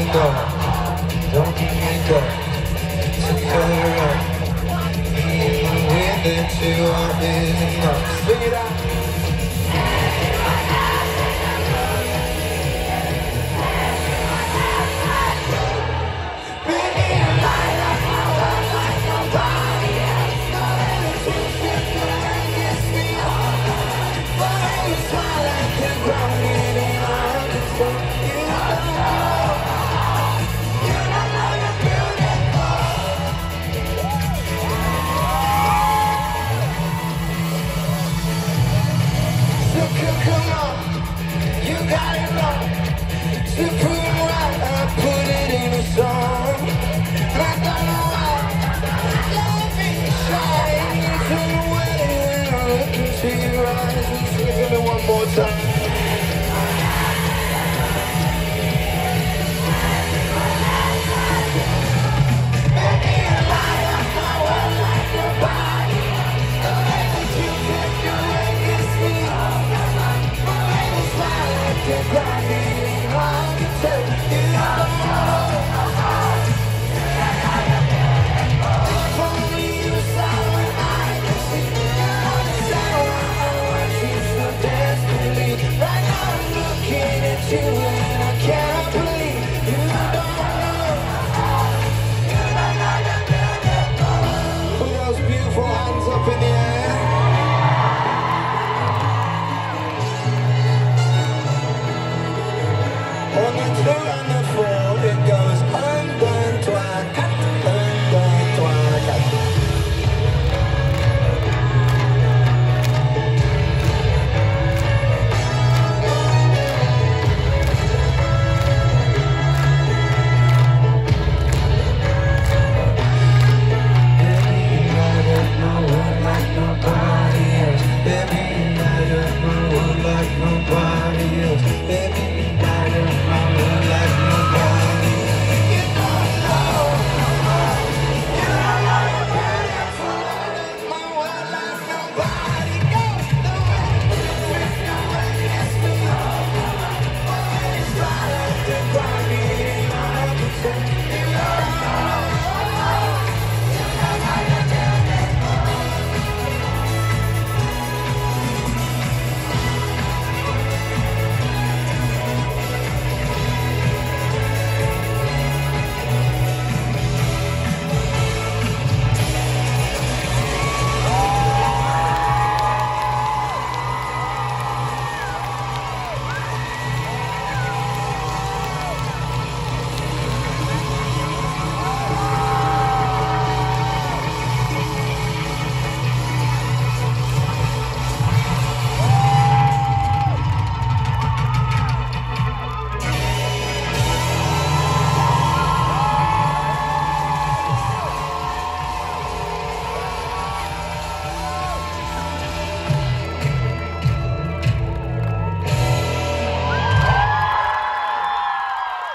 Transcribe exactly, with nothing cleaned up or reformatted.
know, don't give me that to cover up. Even the way that you are is enough. Sing it out. To prove it right, I put it in a song. I don't know why. Let me shine into the way when I look into your eyes. And sing it one more time. Make me a light up my world like your body. The way that you take your way gets me up. My way to smile like you're grinding. On the